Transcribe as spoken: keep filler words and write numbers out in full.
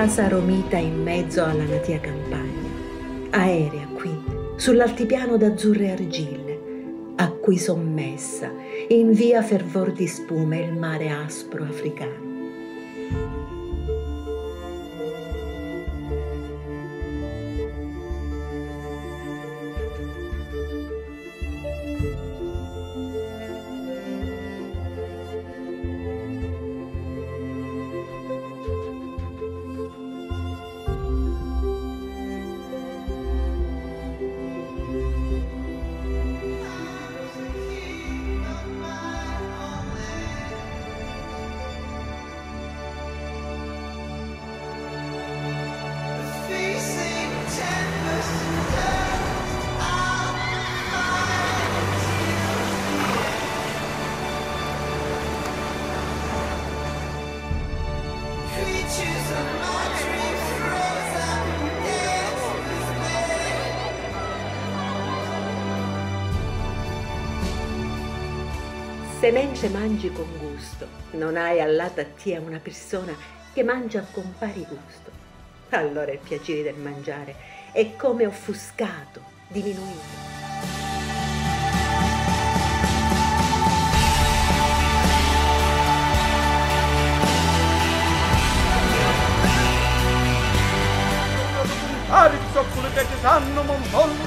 casa romita in mezzo alla natia campagna, aerea qui, sull'altipiano d'azzurre argille, a cui sommessa invia fervor di spume il mare aspro africano. Se mentre mangi con gusto, non hai all'ata a te una persona che mangia con pari gusto, allora il piacere del mangiare è come offuscato, diminuito. Arizzo, pure te che sanno, mon